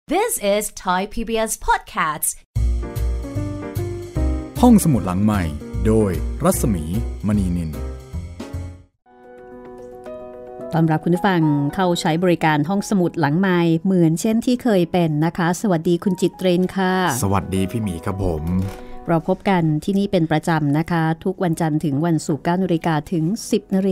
This is Thai PBS Podcast ห้องสมุดหลังใหม่โดยรัศมีมณีนินต้อนรับคุณผู้ฟังเข้าใช้บริการห้องสมุดหลังใหม่เหมือนเช่นที่เคยเป็นนะคะสวัสดีคุณจิตเรนค่ะสวัสดีพี่หมีครับผมเราพบกันที่นี่เป็นประจำนะคะทุกวันจันทร์ถึงวันศุกร์ 9:00 นถึง 10:00 น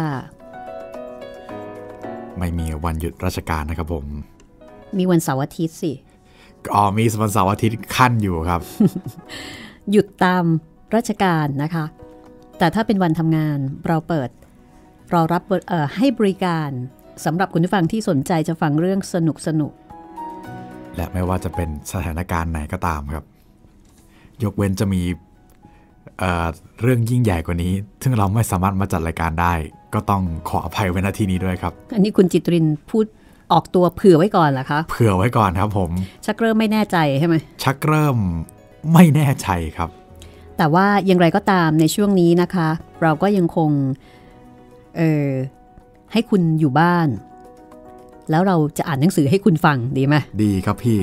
ไม่มีวันหยุดราชการนะครับผมมีวันเสาร์อาทิตย์สิมีวันเสาร์อาทิตย์ขั้นอยู่ครับหยุดตามราชการนะคะแต่ถ้าเป็นวันทำงานเราเปิดรอรับให้บริการสำหรับคุณผู้ฟังที่สนใจจะฟังเรื่องสนุกและไม่ว่าจะเป็นสถานการณ์ไหนก็ตามครับยกเว้นจะมีเรื่องยิ่งใหญ่กว่านี้ซึ่งเราไม่สามารถมาจัดรายการได้ก็ต้องขออภัยไว้ณที่นี้ด้วยครับอันนี้คุณจิตรินพูดออกตัวเผื่อไว้ก่อนเหรอคะเผื่อไว้ก่อนครับผมชักเริ่มไม่แน่ใจใช่ไหมชักเริ่มไม่แน่ใจครับแต่ว่าอย่างไรก็ตามในช่วงนี้นะคะเราก็ยังคงให้คุณอยู่บ้านแล้วเราจะอ่านหนังสือให้คุณฟังดีไหมดีครับพี่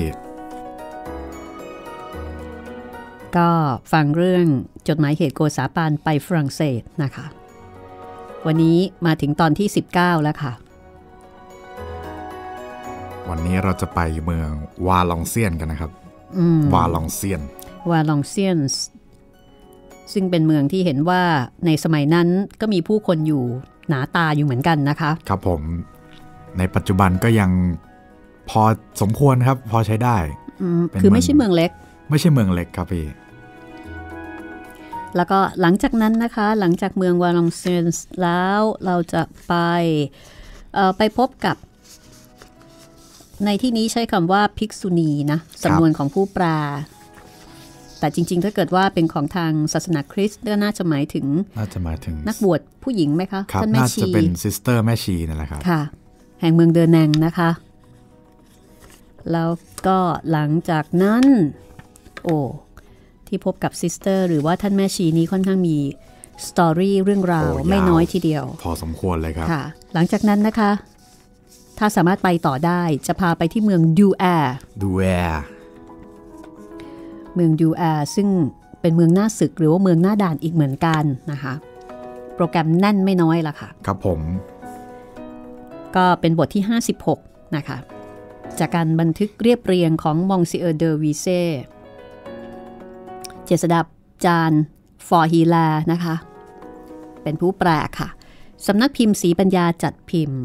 ก็ฟังเรื่องจดหมายเหตุโกษาปานไปฝรั่งเศสนะคะวันนี้มาถึงตอนที่19แล้วค่ะวันนี้เราจะไปเมืองวาลองเซียนกันนะครับวาลองเซียนซึ่งเป็นเมืองที่เห็นว่าในสมัยนั้นก็มีผู้คนอยู่หนาตาอยู่เหมือนกันนะคะครับผมในปัจจุบันก็ยังพอสมควรครับพอใช้ได้คือไม่ใช่เมืองเล็กไม่ใช่เมืองเล็กครับพี่แล้วก็หลังจากนั้นนะคะหลังจากเมืองวาลองเซียนแล้วเราจะไปพบกับในที่นี้ใช้คำว่าภิกษุณีนะสำนวนของผู้แปลแต่จริงๆถ้าเกิดว่าเป็นของทางศาสนาคริสต์ก็น่าจะหมายถึงนักบวชผู้หญิงไหมคะท่านแม่ชีน่าจะเป็นซิสเตอร์แม่ชีนั่นแหละครับค่ะแห่งเมืองเดอแนงนะคะแล้วก็หลังจากนั้นที่พบกับซิสเตอร์หรือว่าท่านแม่ชีนี้ค่อนข้างมีสตอรี่เรื่องราวไม่น้อยทีเดียวพอสมควรเลยครับค่ะหลังจากนั้นนะคะถ้าสามารถไปต่อได้จะพาไปที่เมืองดูแอร์เมืองดูแอร์ซึ่งเป็นเมืองหน้าศึกหรือว่าเมืองหน้าด่านอีกเหมือนกันนะคะโปรแกรมแน่นไม่น้อยละค่ะครับผมก็เป็นบทที่56นะคะจากการบันทึกเรียบเรียงของมองซิเออร์เดอวีเซ่เจษฎาจารย์ฟอร์ฮีลานะคะเป็นผู้แปลค่ะสำนักพิมพ์ศรีปัญญาจัดพิมพ์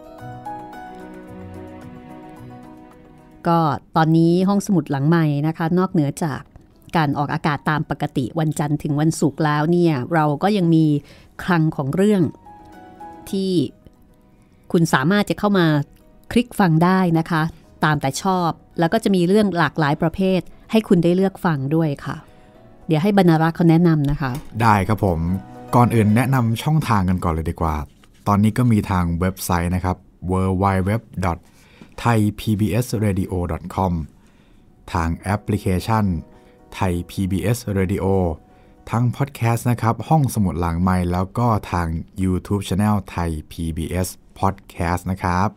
ก็ตอนนี้ห้องสมุดหลังใหม่นะคะนอกเหนือจากการออกอากาศตามปกติวันจันทร์ถึงวันศุกร์แล้วเนี่ยเราก็ยังมีคลังของเรื่องที่คุณสามารถจะเข้ามาคลิกฟังได้นะคะตามแต่ชอบแล้วก็จะมีเรื่องหลากหลายประเภทให้คุณได้เลือกฟังด้วยค่ะเดี๋ยวให้บรรณารักษ์เขาแนะนำนะคะได้ครับผมก่อนอื่นแนะนำช่องทางกันก่อนเลยดีกว่าตอนนี้ก็มีทางเว็บไซต์นะครับ www.thaipbsradio.com ทางแอปพลิเคชัน Thai PBS Radio ทั้งพอดแคสต์นะครับห้องสมุดหลังไมค์แล้วก็ทาง YouTube Channel Thai PBS Podcast นะครับ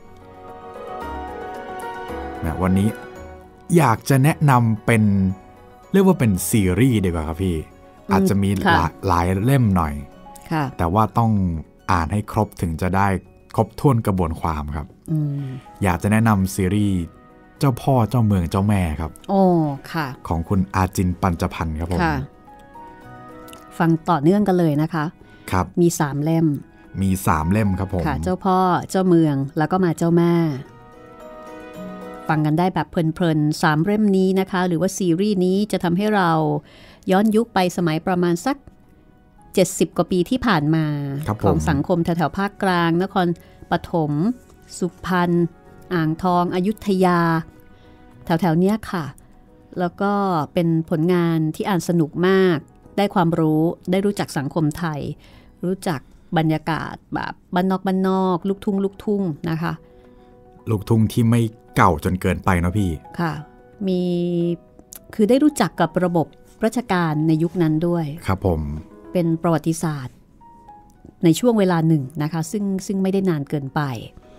วันนี้อยากจะแนะนำเป็นเรียกว่าเป็นซีรีส์ดีกว่าครับพี่อาจจะมีหลายเล่มหน่อยแต่ว่าต้องอ่านให้ครบถึงจะได้ครบถ้วนกระบวนความครับอยากจะแนะนำซีรีส์เจ้าพ่อเจ้าเมืองเจ้าแม่ครับค่ะของคุณอาจินปัญจพันธ์ครับผมฟังต่อเนื่องกันเลยนะคะครับมี3เล่มครับผมค่ะเจ้าพ่อเจ้าเมืองแล้วก็มาเจ้าแม่ฟังกันได้แบบเพลินๆ3เล่มนี้นะคะหรือว่าซีรีส์นี้จะทำให้เราย้อนยุคไปสมัยประมาณสัก70กว่าปีที่ผ่านมาของสังคมแถวๆภาคกลางนครปฐมสุพรรณอ่างทองอยุธยาแถวๆเนี้ยค่ะแล้วก็เป็นผลงานที่อ่านสนุกมากได้ความรู้ได้รู้จักสังคมไทยรู้จักบรรยากาศแบบบ้านนอกลูกทุ่งนะคะลูกทุ่งที่ไม่เก่าจนเกินไปเนาะพี่ค่ะคือได้รู้จักกับระบบราชการในยุคนั้นด้วยครับผมเป็นประวัติศาสตร์ในช่วงเวลาหนึ่งนะคะซึ่งไม่ได้นานเกินไป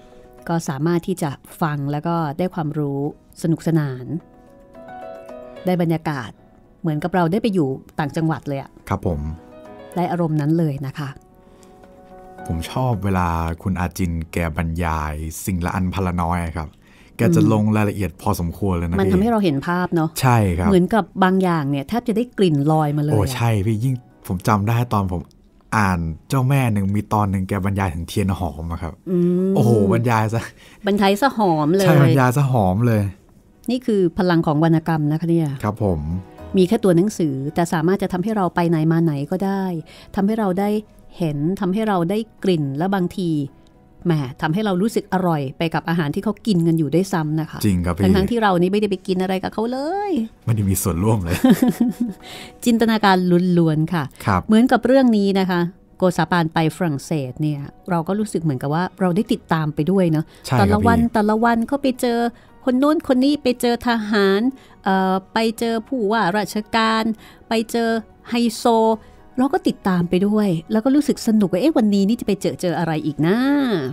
ก็สามารถที่จะฟังแล้วก็ได้ความรู้สนุกสนานได้บรรยากาศเหมือนกับเราได้ไปอยู่ต่างจังหวัดเลยอะครับผมได้อารมณ์นั้นเลยนะคะผมชอบเวลาคุณอาจินแกบรรยายสิ่งละอันพละน้อยครับแกจะลงรายละเอียดพอสมควรเลยนะมันทำให้เราเห็นภาพเนาะใช่ครับเหมือนกับบางอย่างเนี่ยแทบจะได้กลิ่นลอยมาเลยโอ้ใช่พี่ยิ่งผมจำได้ตอนผมอ่านเจ้าแม่หนึ่งมีตอนหนึ่งแกบรรยายถึงเทียนหอมครับโอ้โหบรรยายซะหอมเลยใช่บรรยายซะหอมเลยนี่คือพลังของวรรณกรรมนะคะเนี่ยครับผมมีแค่ตัวหนังสือแต่สามารถจะทำให้เราไปไหนมาไหนก็ได้ทำให้เราได้เห็นทำให้เราได้กลิ่นและบางทีแหมทำให้เรารู้สึกอร่อยไปกับอาหารที่เขากินกันอยู่ด้วยซ้ำนะคะจริงครับพี่ทั้งที่เรานี่ไม่ได้ไปกินอะไรกับเขาเลยไม่ได้มีส่วนร่วมเลยจินตนาการล้วนๆค่ะเหมือนกับเรื่องนี้นะคะโกซาปานไปฝรั่งเศสเนี่ยเราก็รู้สึกเหมือนกับว่าเราได้ติดตามไปด้วยเนาะแต่ละวันเขาไปเจอคนโน้นคนนี้ไปเจอทหารไปเจอผู้ว่าราชการไปเจอไฮโซเราก็ติดตามไปด้วยแล้วก็รู้สึกสนุกว่าวันนี้นี่จะไปเจออะไรอีกนะ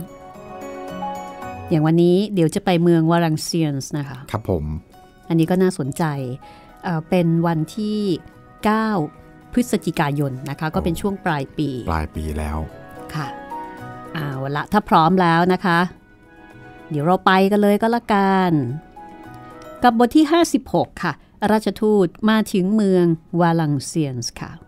อย่างวันนี้เดี๋ยวจะไปเมืองวารังเซียนส์นะคะครับผมอันนี้ก็น่าสนใจเป็นวันที่9พฤศจิกายนนะคะก็เป็นช่วงปลายปีแล้วค่ะเอาละถ้าพร้อมแล้วนะคะเดี๋ยวเราไปกันเลยก็แล้วกันกับบทที่56ค่ะราชทูตมาถึงเมืองวาลังเซียนส์ค่ะ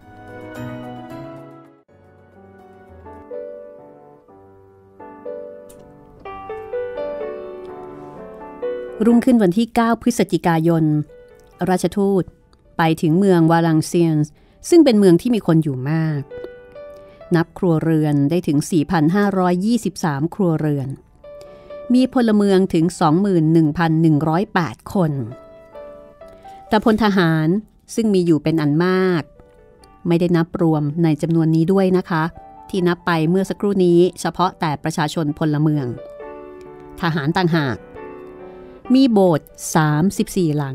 รุ่งขึ้นวันที่9พฤศจิกายนราชทูตไปถึงเมืองวาลังเซียนส์ซึ่งเป็นเมืองที่มีคนอยู่มากนับครัวเรือนได้ถึง 4,523 ครัวเรือนมีพลเมืองถึง 21,108 คนแต่พลทหารซึ่งมีอยู่เป็นอันมากไม่ได้นับรวมในจำนวนนี้ด้วยนะคะที่นับไปเมื่อสักครู่นี้เฉพาะแต่ประชาชนพลเมืองทหารต่างหากมีโบสถ์34หลัง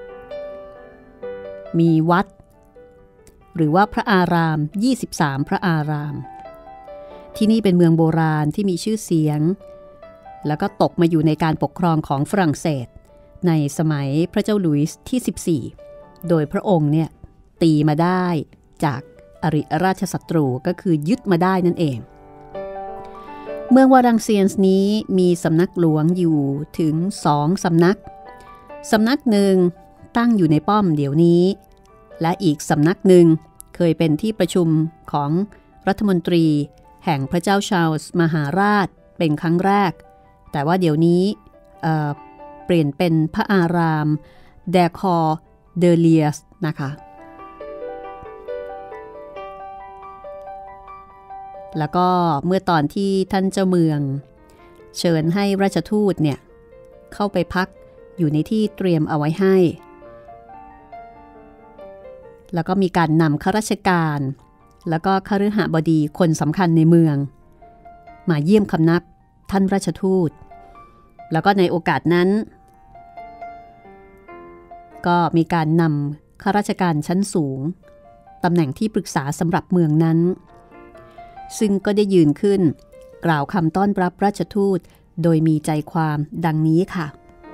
มีวัดหรือว่าพระอาราม23พระอารามที่นี่เป็นเมืองโบราณที่มีชื่อเสียงแล้วก็ตกมาอยู่ในการปกครองของฝรั่งเศสในสมัยพระเจ้าหลุยส์ที่14โดยพระองค์เนี่ยตีมาได้จากอริราชศัตรูก็คือยึดมาได้นั่นเองเมืองวารังเซียนส์นี้มีสำนักหลวงอยู่ถึง2สำนักหนึ่งตั้งอยู่ในป้อมเดี๋ยวนี้และอีกสำนักหนึ่งเคยเป็นที่ประชุมของรัฐมนตรีแห่งพระเจ้าชาร์ลส์มหาราชเป็นครั้งแรกแต่ว่าเดี๋ยวนี้เปลี่ยนเป็นพระอารามเดคอร์เดเลียสนะคะแล้วก็เมื่อตอนที่ท่านเจ้าเมืองเชิญให้ราชทูตเนี่ยเข้าไปพักอยู่ในที่เตรียมเอาไว้ให้แล้วก็มีการนำข้าราชการแล้วก็คฤหบดีคนสำคัญในเมืองมาเยี่ยมคำนับท่านราชทูตแล้วก็ในโอกาสนั้นก็มีการนำข้าราชการชั้นสูงตำแหน่งที่ปรึกษาสำหรับเมืองนั้นซึ่งก็ได้ยืนขึ้นกล่าวคำต้อนรับราชทูตโดยมีใจความดังนี้ค่ะ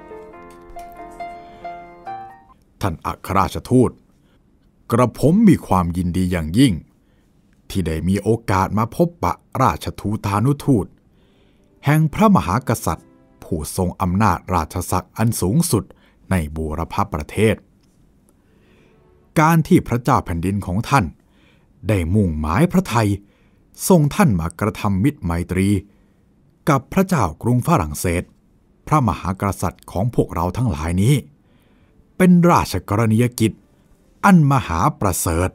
ท่านอัครราชทูตกระผมมีความยินดีอย่างยิ่งที่ได้มีโอกาสมาพบปะราชทูตานุทูตแห่งพระมหากษัตริย์ผู้ทรงอำนาจราชศักดิ์อันสูงสุดในบูรพประเทศการที่พระเจ้าแผ่นดินของท่านได้มุ่งหมายพระทัยทรงท่านมากระทำมิตรไมตรีกับพระเจ้ากรุงฝรั่งเศสพระมหากษัตริย์ของพวกเราทั้งหลายนี้เป็นราชกรณียกิจอันมหาประเสริฐ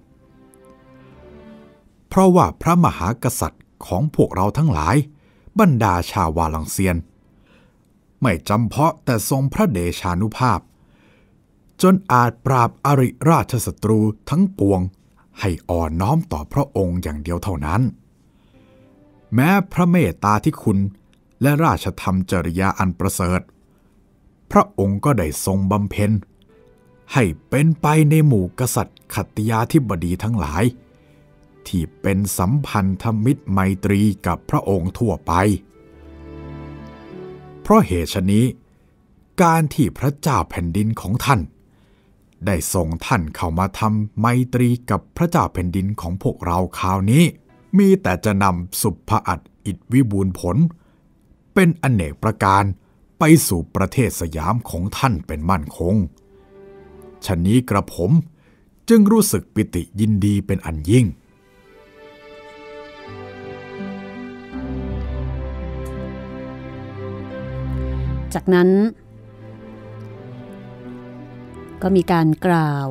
เพราะว่าพระมหากษัตริย์ของพวกเราทั้งหลายบรรดาชาววาลังเซียนไม่จำเพาะแต่ทรงพระเดชานุภาพจนอาจปราบอริราชศัตรูทั้งปวงให้อ่อนน้อมต่อพระองค์อย่างเดียวเท่านั้นแม้พระเมตตาที่คุณและราชธรรมจริยาอันประเสริฐพระองค์ก็ได้ทรงบำเพ็ญให้เป็นไปในหมู่กษัตริย์ขัตติยาธิบดีทั้งหลายที่เป็นสัมพันธมิตรไมตรีกับพระองค์ทั่วไปเพราะเหตุฉะนี้การที่พระเจ้าแผ่นดินของท่านได้ส่งท่านเข้ามาทำไมตรีกับพระเจ้าแผ่นดินของพวกเราคราวนี้มีแต่จะนำสุภอัฏอิทวิบูลผลเป็นอเนกประการไปสู่ประเทศสยามของท่านเป็นมั่นคงฉะนี้กระผมจึงรู้สึกปิติยินดีเป็นอันยิ่งจากนั้นก็มีการกล่าว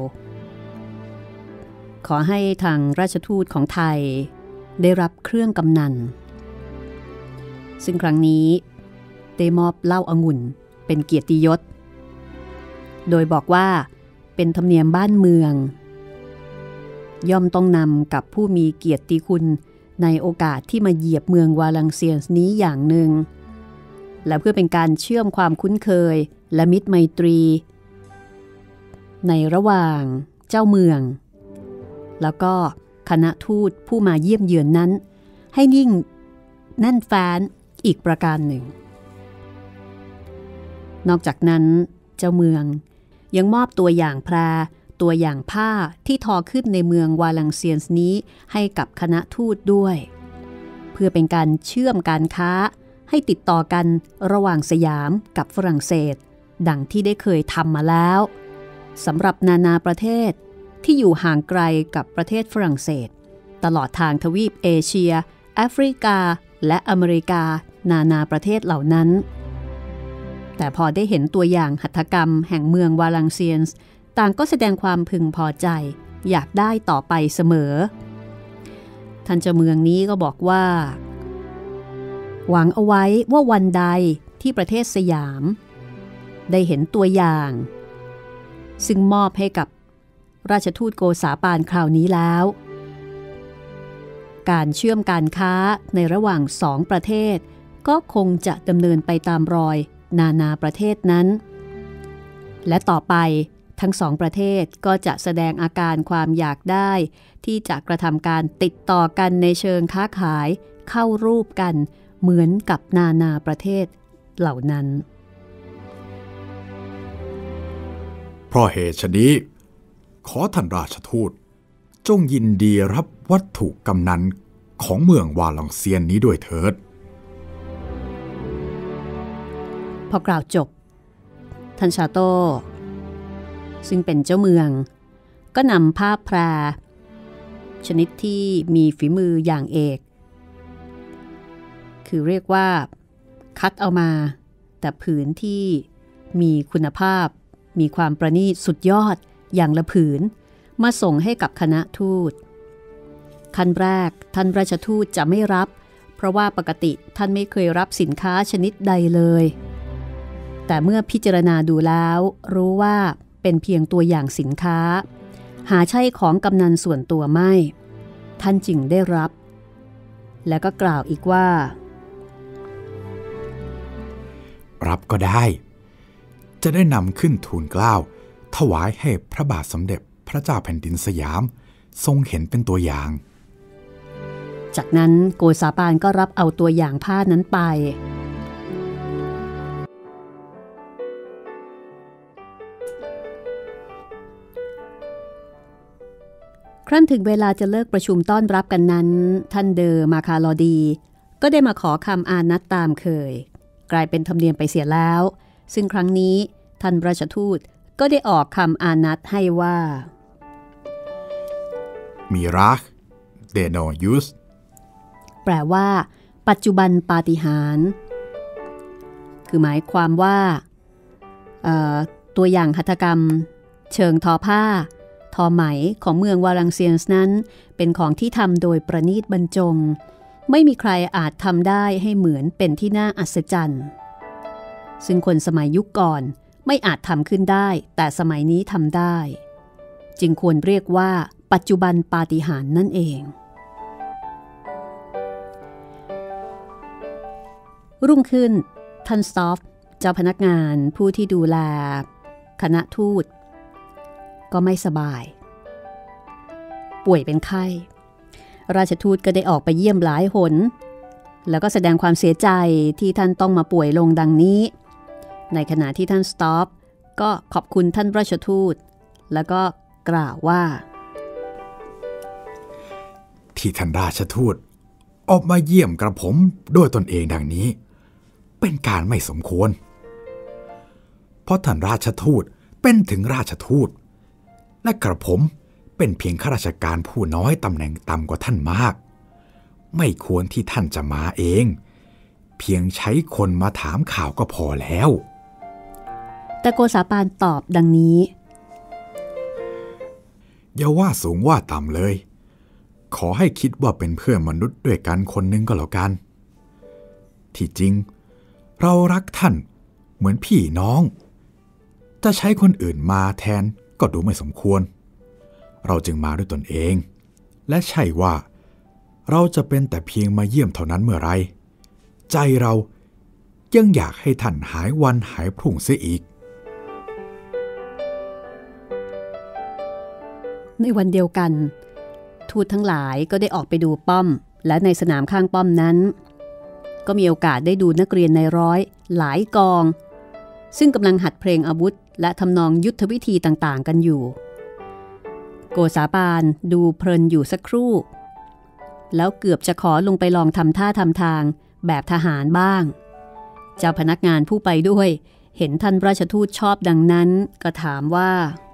ขอให้ทางราชทูตของไทยได้รับเครื่องกำนันซึ่งครั้งนี้ได้มอบเหล้าองุ่นเป็นเกียรติยศโดยบอกว่าเป็นธรรมเนียมบ้านเมืองย่อมต้องนำกับผู้มีเกียรติคุณในโอกาสที่มาเหยียบเมืองวาลังเซียนนี้อย่างหนึ่งและเพื่อเป็นการเชื่อมความคุ้นเคยและมิตรไมตรีในระหว่างเจ้าเมืองแล้วก็คณะทูตผู้มาเยี่ยมเยือนนั้นให้ยิ่งแน่นแฟ้นอีกประการหนึ่งนอกจากนั้นเจ้าเมืองยังมอบตัวอย่างแพรตัวอย่างผ้าที่ทอขึ้นในเมืองวาลังเซียนนี้ให้กับคณะทูตด้วยเพื่อเป็นการเชื่อมการค้าให้ติดต่อกันระหว่างสยามกับฝรั่งเศสดังที่ได้เคยทำมาแล้วสำหรับนานาประเทศที่อยู่ห่างไกลกับประเทศฝรั่งเศสตลอดทางทวีปเอเชียแอฟริกาและอเมริกานานาประเทศเหล่านั้นแต่พอได้เห็นตัวอย่างหัตถกรรมแห่งเมืองวาลังเซียนต่างก็แสดงความพึงพอใจอยากได้ต่อไปเสมอท่านเจ้าเมืองนี้ก็บอกว่าหวังเอาไว้ว่าวันใดที่ประเทศสยามได้เห็นตัวอย่างซึ่งมอบให้กับราชทูตโกษาปานคราวนี้แล้วการเชื่อมการค้าในระหว่างสองประเทศก็คงจะดำเนินไปตามรอยนานาประเทศนั้นและต่อไปทั้งสองประเทศก็จะแสดงอาการความอยากได้ที่จะกระทำการติดต่อกันในเชิงค้าขายเข้ารูปกันเหมือนกับนานาประเทศเหล่านั้นเพราะเหตุฉะนี้ขอท่านราชทูตจงยินดีรับวัตถุกำนันของเมืองวาลังเซียนนี้ด้วยเถิดพอกล่าวจบท่านชาโต้ซึ่งเป็นเจ้าเมืองก็นำผ้าแพรชนิดที่มีฝีมืออย่างเอกคือเรียกว่าคัดเอามาแต่ผืนที่มีคุณภาพมีความประณีตสุดยอดอย่างละผืนมาส่งให้กับคณะทูตขั้นแรกท่านราชทูตจะไม่รับเพราะว่าปกติท่านไม่เคยรับสินค้าชนิดใดเลยแต่เมื่อพิจารณาดูแล้วรู้ว่าเป็นเพียงตัวอย่างสินค้าหาใช่ของกำนันส่วนตัวไม่ท่านจึงได้รับและก็กล่าวอีกว่ารับก็ได้จะได้นำขึ้นทูลเกล้าถวายให้พระบาทสมเด็จพระเจ้าแผ่นดินสยามทรงเห็นเป็นตัวอย่างจากนั้นโกษาปานก็รับเอาตัวอย่างผ้านั้นไปครั้นถึงเวลาจะเลิกประชุมต้อนรับกันนั้นท่านเดอมาคาลอดีก็ได้มาขอคำอานัดตามเคยกลายเป็นธรรมเนียมไปเสียแล้วซึ่งครั้งนี้ท่านราชทูตก็ได้ออกคำอานัดให้ว่ามิราคเดโนยุสแปลว่าปัจจุบันปาฏิหาริย์คือหมายความว่าตัวอย่างหัตถกรรมเชิงทอผ้าทอไหมของเมืองวาลังเซียนนั้นเป็นของที่ทำโดยประณีตบรรจงไม่มีใครอาจทำได้ให้เหมือนเป็นที่น่าอัศจรรย์ซึ่งคนสมัยยุคก่อนไม่อาจทำขึ้นได้แต่สมัยนี้ทำได้จึงควรเรียกว่าปัจจุบันปาฏิหาริย์นั่นเองรุ่งขึ้นท่านสตอฟเจ้าพนักงานผู้ที่ดูแลคณะทูตก็ไม่สบายป่วยเป็นไข้ราชทูตก็ได้ออกไปเยี่ยมหลายหนแล้วก็แสดงความเสียใจที่ท่านต้องมาป่วยลงดังนี้ในขณะที่ท่านสต็อปก็ขอบคุณท่านราชทูตแล้วก็กล่าวว่าที่ท่านราชทูตออกมาเยี่ยมกระผมด้วยตนเองดังนี้เป็นการไม่สมควรเพราะท่านราชทูตเป็นถึงราชทูตและกระผมเป็นเพียงข้าราชการผู้น้อยตำแหน่งต่ำกว่าท่านมากไม่ควรที่ท่านจะมาเองเพียงใช้คนมาถามข่าวก็พอแล้วแต่โกษาปานตอบดังนี้อย่าว่าสูงว่าต่ำเลยขอให้คิดว่าเป็นเพื่อนมนุษย์ด้วยกันคนหนึ่งก็แล้วกันที่จริงเรารักท่านเหมือนพี่น้องจะใช้คนอื่นมาแทนก็ดูไม่สมควรเราจึงมาด้วยตนเองและใช่ว่าเราจะเป็นแต่เพียงมาเยี่ยมเท่านั้นเมื่อไรใจเรายังอยากให้ท่านหายวันหายพรุ่งเสียอีกในวันเดียวกันทูตทั้งหลายก็ได้ออกไปดูป้อมและในสนามข้างป้อมนั้นก็มีโอกาสได้ดูนักเรียนในร้อยหลายกองซึ่งกำลังหัดเพลงอาวุธและทำนองยุทธวิธีต่างๆกันอยู่โกษาปานดูเพลินอยู่สักครู่แล้วเกือบจะขอลงไปลองทำท่าทำทางแบบทหารบ้างเจ้าพนักงานผู้ไปด้วยเห็นท่านราชทูตชอบดังนั้นก็ถามว่า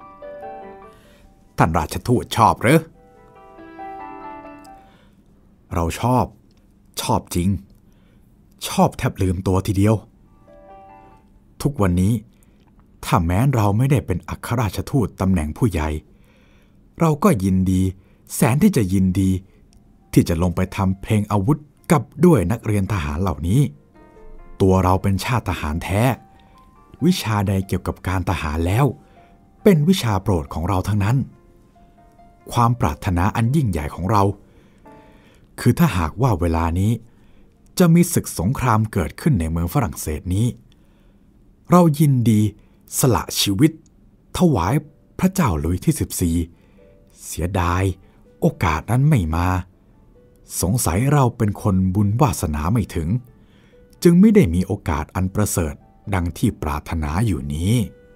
ท่านราชทูตชอบหรือเราชอบจริงชอบแทบลืมตัวทีเดียวทุกวันนี้ถ้าแม้เราไม่ได้เป็นอัครราชทูตตำแหน่งผู้ใหญ่เราก็ยินดีแสนที่จะยินดีที่จะลงไปทำเพลงอาวุธกับด้วยนักเรียนทหารเหล่านี้ตัวเราเป็นชาติทหารแท้วิชาใดเกี่ยวกับการทหารแล้วเป็นวิชาโปรดของเราทั้งนั้นความปรารถนาอันยิ่งใหญ่ของเราคือถ้าหากว่าเวลานี้จะมีศึกสงครามเกิดขึ้นในเมืองฝรั่งเศสนี้เรายินดีสละชีวิตถวายพระเจ้าหลุยส์ที่14เสียดายโอกาสนั้นไม่มาสงสัยเราเป็นคนบุญวาสนาไม่ถึงจึงไม่ได้มีโอกาสอันประเสริฐดังที่ปรารถนาอยู่นี้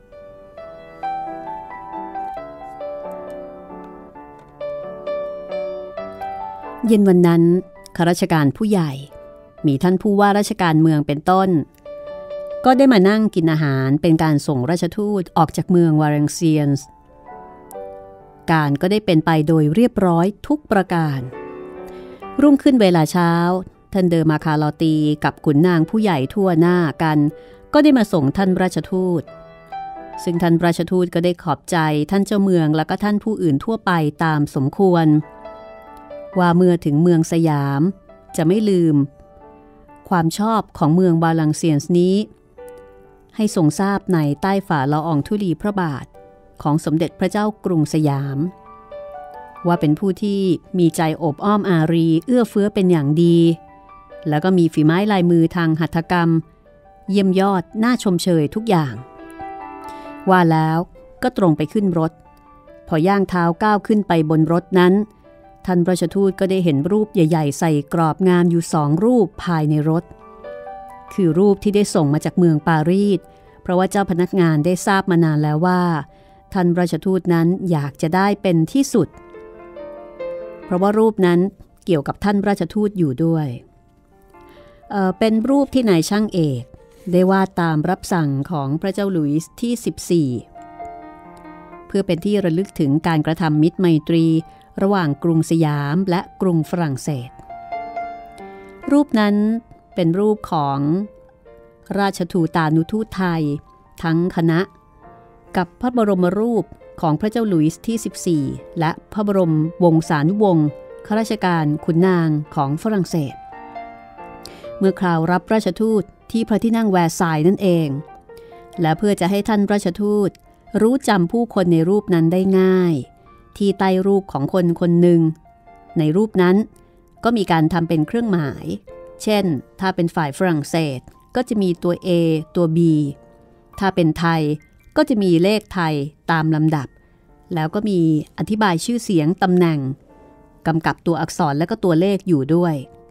เย็นวันนั้นข้าราชการผู้ใหญ่มีท่านผู้ว่าราชการเมืองเป็นต้นก็ได้มานั่งกินอาหารเป็นการส่งราชทูตออกจากเมืองวาเลนเซียนส์การก็ได้เป็นไปโดยเรียบร้อยทุกประการรุ่งขึ้นเวลาเช้าท่านเดอมาคาลอตีกับขุนนางผู้ใหญ่ทั่วหน้ากันก็ได้มาส่งท่านราชทูตซึ่งท่านราชทูตก็ได้ขอบใจท่านเจ้าเมืองและก็ท่านผู้อื่นทั่วไปตามสมควรว่าเมื่อถึงเมืองสยามจะไม่ลืมความชอบของเมืองวาเลนเซียนส์นี้ให้ทรงทราบในใต้ฝ่าละอองธุลีพระบาทของสมเด็จพระเจ้ากรุงสยามว่าเป็นผู้ที่มีใจอบอ้อมอารีเอื้อเฟื้อเป็นอย่างดีแล้วก็มีฝีไม้ลายมือทางหัตถกรรมเยี่ยมยอดน่าชมเชยทุกอย่างว่าแล้วก็ตรงไปขึ้นรถพอย่างเท้าก้าวขึ้นไปบนรถนั้นท่านราชทูตก็ได้เห็นรูปใหญ่ๆใส่กรอบงามอยู่2 รูปภายในรถคือรูปที่ได้ส่งมาจากเมืองปารีสเพราะว่าเจ้าพนักงานได้ทราบมานานแล้วว่าท่านราชทูตนั้นอยากจะได้เป็นที่สุดเพราะว่ารูปนั้นเกี่ยวกับท่านราชทูตอยู่ด้วยเป็นรูปที่นายช่างเอกได้วาดตามรับสั่งของพระเจ้าหลุยส์ที่14เพื่อเป็นที่ระลึกถึงการกระทำมิตรไมตรีระหว่างกรุงสยามและกรุงฝรั่งเศสรูปนั้นเป็นรูปของราชทูตานุทูตไทยทั้งคณะกับพระบรมรูปของพระเจ้าหลุยส์ที่14และพระบรมวงศานุวงศ์ข้าราชการขุนนางของฝรั่งเศสเมื่อคราวรับราชทูตที่พระที่นั่งแวร์ซายน์นั่นเองและเพื่อจะให้ท่านราชทูตรู้จำผู้คนในรูปนั้นได้ง่ายที่ใต้รูปของคนคนหนึ่งในรูปนั้นก็มีการทำเป็นเครื่องหมายเช่นถ้าเป็นฝ่ายฝรั่งเศสก็จะมีตัว A ตัว B ถ้าเป็นไทยก็จะมีเลขไทยตามลำดับแล้วก็มีอธิบายชื่อเสียงตำแหน่งกำกับตัวอักษรและก็ตัวเลขอยู่ด้วย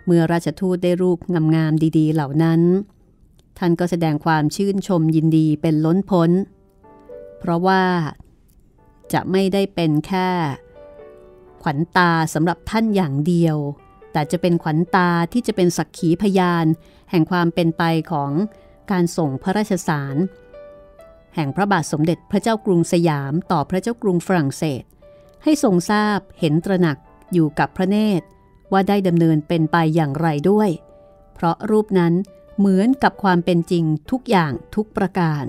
เมื่อราชทูตได้รูปงามๆดีๆเหล่านั้นท่านก็แสดงความชื่นชมยินดีเป็นล้นพ้นเพราะว่าจะไม่ได้เป็นแค่ขวัญตาสำหรับท่านอย่างเดียวแต่จะเป็นขวัญตาที่จะเป็นสักขีพยานแห่งความเป็นไปของการส่งพระราชสารแห่งพระบาทสมเด็จพระเจ้ากรุงสยามต่อพระเจ้ากรุงฝรั่งเศสให้ทรงทราบเห็นตระหนักอยู่กับพระเนตรว่าได้ดำเนินเป็นไปอย่างไรด้วยเพราะรูปนั้นเหมือนกับความเป็นจริงทุกอย่างทุกประการ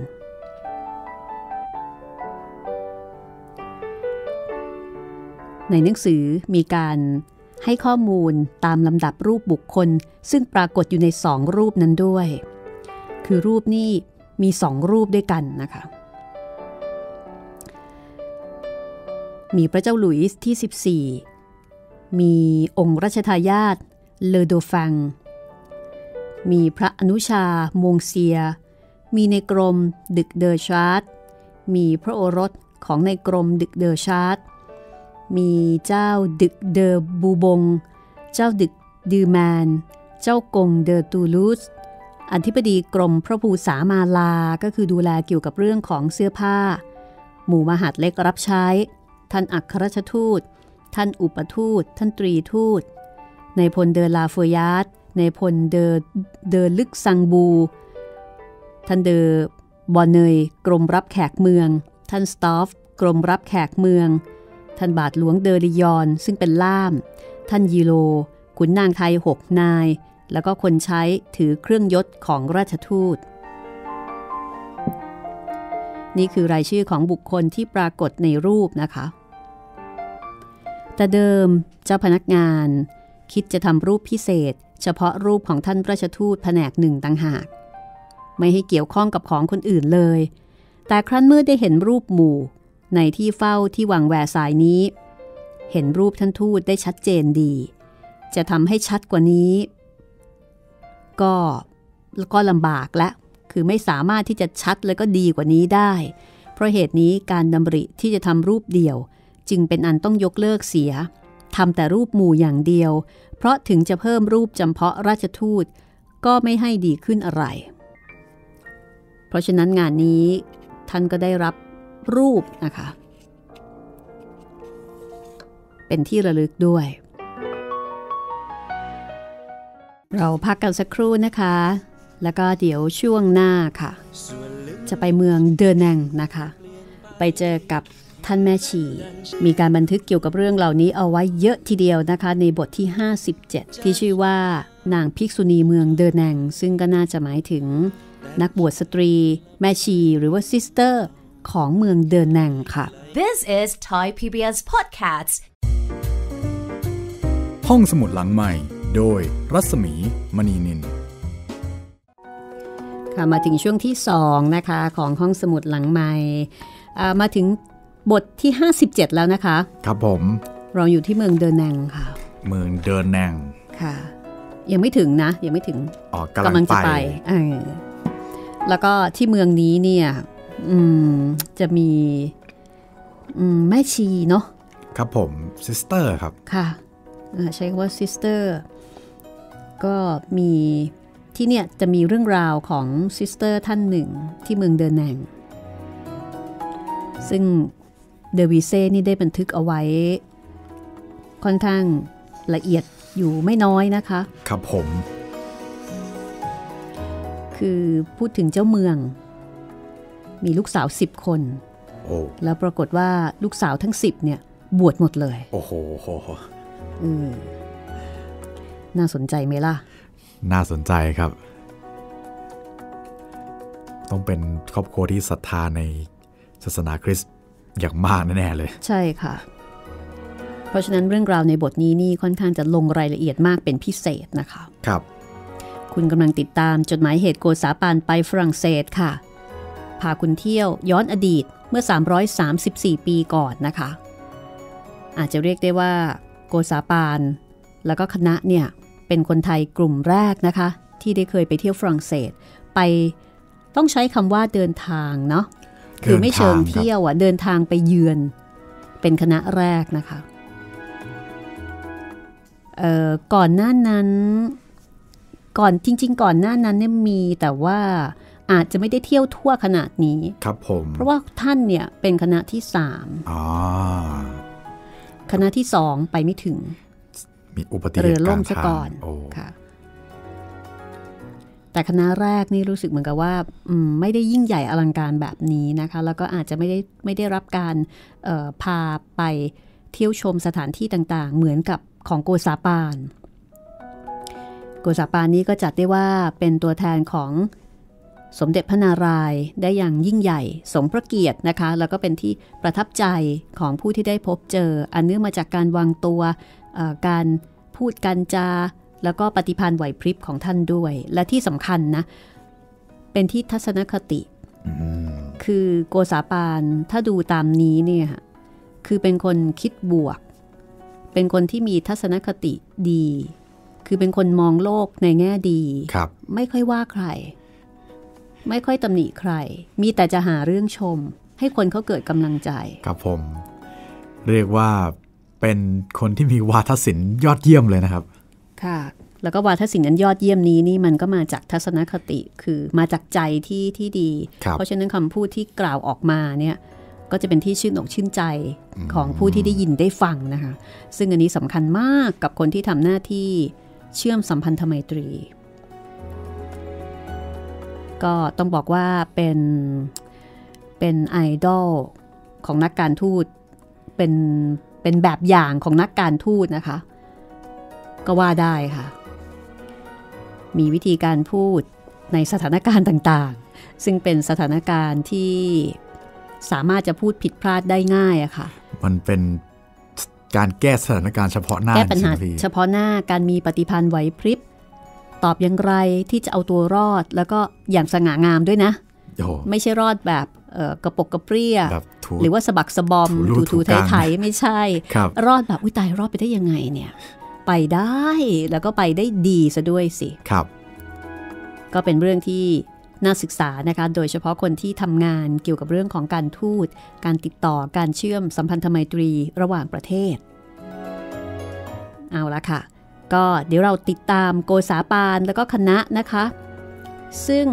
ในหนังสือมีการให้ข้อมูลตามลำดับรูปบุคคลซึ่งปรากฏอยู่ใน2รูปนั้นด้วยคือรูปนี้มี2รูปด้วยกันนะคะมีพระเจ้าหลุยส์ที่14มีองค์รัชทายาทเลอโดฟังมีพระอนุชามงเซียมีในกรมดึกเดอชาร์ตมีพระโอรสของในกรมดึกเดอชาร์ตมีเจ้าดึกเดอบูบงเจ้าดึกดือแมนเจ้ากงเดอตูลูสอธิบดีกรมพระภูษามาลาก็คือดูแลเกี่ยวกับเรื่องของเสื้อผ้าหมู่มหาดเล็กรับใช้ท่านอัครราชทูตท่านอุปทูตท่านตรีทูตในพลเดอลาเฟยาร์ตในพลเดอลึกซังบูท่านเดอบอนเนยกรมรับแขกเมืองท่านสตอฟกรมรับแขกเมืองท่านบาทหลวงเดอริยอนซึ่งเป็นล่ามท่านยีโลขุนนางไทย6นายแล้วก็คนใช้ถือเครื่องยศของราชทูตนี่คือรายชื่อของบุคคลที่ปรากฏในรูปนะคะแต่เดิมเจ้าพนักงานคิดจะทำรูปพิเศษเฉพาะรูปของท่านราชทูตแผนกหนึ่งต่างหากไม่ให้เกี่ยวข้องกับของคนอื่นเลยแต่ครั้นเมื่อได้เห็นรูปหมู่ในที่เฝ้าที่วังแวร์ซายนี้เห็นรูปท่านทูตได้ชัดเจนดีจะทำให้ชัดกว่านี้ก็ลำบากและคือไม่สามารถที่จะชัดและก็ดีกว่านี้ได้เพราะเหตุนี้การดำริที่จะทำรูปเดี่ยวจึงเป็นอันต้องยกเลิกเสียทำแต่รูปหมู่อย่างเดียวเพราะถึงจะเพิ่มรูปจำเพาะราชทูตก็ไม่ให้ดีขึ้นอะไรเพราะฉะนั้นงานนี้ท่านก็ได้รับรูปนะคะเป็นที่ระลึกด้วยเราพักกันสักครู่นะคะแล้วก็เดี๋ยวช่วงหน้าค่ะจะไปเมืองเดอแนงนะคะไปเจอกับท่านแม่ชีมีการบันทึกเกี่ยวกับเรื่องเหล่านี้เอาไว้เยอะทีเดียวนะคะในบทที่57ที่ชื่อว่านางภิกษุณีเมืองเดอแนงซึ่งก็น่าจะหมายถึงนักบวชสตรีแม่ชีหรือว่าซิสเตอร์ของเมืองเดอแนงค่ะ This is Thai PBS Podcast ห้องสมุดหลังใหม่โดยรัศมีมณีนินค่ะมาถึงช่วงที่2นะคะของห้องสมุดหลังใหม่มาถึงบทที่57แล้วนะคะครับผมเราอยู่ที่เมืองเดอแนงค่ะเมืองเดอแนงค่ะยังไม่ถึงนะยังไม่ถึงกำลังจะไปแล้วก็ที่เมืองนี้เนี่ยจะมีแม่ชีเนาะครับผมซิสเตอร์ครับค่ะใช้คำว่าซิสเตอร์ก็มีที่เนี่ยจะมีเรื่องราวของซิสเตอร์ท่านหนึ่งที่เมืองเดอแนงซึ่งเดอวีเซ่นี่ได้บันทึกเอาไว้ค่อนข้างละเอียดอยู่ไม่น้อยนะคะครับผมคือพูดถึงเจ้าเมืองมีลูกสาว10คนแล้วปรากฏว่าลูกสาวทั้ง10เนี่ยบวชหมดเลยโอ้โหน่าสนใจไหมล่ะน่าสนใจครับต้องเป็นครอบครัวที่ศรัทธาในศาสนาคริสต์อย่างมากแน่ๆเลยใช่ค่ะเพราะฉะนั้นเรื่องราวในบทนี้นี่ค่อนข้างจะลงรายละเอียดมากเป็นพิเศษนะคะครับคุณกำลังติดตามจดหมายเหตุโกษาปานไปฝรั่งเศสค่ะพาคุณเที่ยวย้อนอดีตเมื่อ334ปีก่อนนะคะอาจจะเรียกได้ว่าโกษาปานแล้วก็คณะเนี่ยเป็นคนไทยกลุ่มแรกนะคะที่ได้เคยไปเที่ยวฝรั่งเศสไปต้องใช้คำว่าเดินทางเนาะคือไม่เชิงเที่ยวอ่ะเดินทางไปเยือนเป็นคณะแรกนะคะก่อนหน้านั้นจริงๆก่อนหน้านั้นเนี่ยมีแต่ว่าอาจจะไม่ได้เที่ยวทั่วขนาดนี้ครับผมเพราะว่าท่านเนี่ยเป็นคณะที่3คณะที่2ไปไม่ถึงมีอุบัติเหตุเรือล่มซะก่อนค่ะแต่คณะแรกนี่รู้สึกเหมือนกับว่าไม่ได้ยิ่งใหญ่อลังการแบบนี้นะคะแล้วก็อาจจะไม่ได้รับการพาไปเที่ยวชมสถานที่ต่างๆเหมือนกับของโกษาปานนี้ก็จัดได้ว่าเป็นตัวแทนของสมเด็จพระนารายณ์ได้อย่างยิ่งใหญ่สมพระเกียรตินะคะแล้วก็เป็นที่ประทับใจของผู้ที่ได้พบเจออันเนื่องมาจากการวางตัวการพูดการจาแล้วก็ปฏิภาณไหวพริบของท่านด้วยและที่สำคัญนะเป็นที่ทัศนคติคือโกษาปานถ้าดูตามนี้เนี่ยคือเป็นคนคิดบวกเป็นคนที่มีทัศนคติดีคือเป็นคนมองโลกในแง่ดีไม่ค่อยว่าใครไม่ค่อยตำหนิใครมีแต่จะหาเรื่องชมให้คนเขาเกิดกำลังใจครับผมเรียกว่าเป็นคนที่มีวาทศิลป์ยอดเยี่ยมเลยนะครับค่ะแล้วก็วาทศิลป์นั้นยอดเยี่ยมนี้นี่มันก็มาจากทัศนคติคือมาจากใจที่ดีเพราะฉะนั้นคำพูดที่กล่าวออกมาเนี่ยก็จะเป็นที่ชื่นอกชื่นใจของผู้ที่ได้ยินได้ฟังนะคะซึ่งอันนี้สำคัญมากกับคนที่ทำหน้าที่เชื่อมสัมพันธไมตรีก็ต้องบอกว่าเป็นไอดอลของนักการทูตเป็นแบบอย่างของนักการทูตนะคะก็ว่าได้ค่ะมีวิธีการพูดในสถานการณ์ต่างๆซึ่งเป็นสถานการณ์ที่สามารถจะพูดผิดพลาดได้ง่ายอะค่ะมันเป็นการแก้สถานการณ์เฉพาะหน้าแก้ปัญหาเฉพาะหน้าการมีปฏิภาณไหวพริบตอบอย่างไรที่จะเอาตัวรอดแล้วก็อย่างสง่างามด้วยนะไม่ใช่รอดแบบกระปกกระเปรี้ยหรือว่าสะบักสะบอมถูไถไม่ใช่รอดแบบอุ้ยตายรอดไปได้ยังไงเนี่ยไปได้แล้วก็ไปได้ดีซะด้วยสิครับก็เป็นเรื่องที่น่าศึกษานะคะโดยเฉพาะคนที่ทำงานเกี่ยวกับเรื่องของการทูตการติดต่อการเชื่อมสัมพันธไมตรีระหว่างประเทศเอาละค่ะก็เดี๋ยวเราติดตามโกษาปานแล้วก็คณะนะคะซึ่ง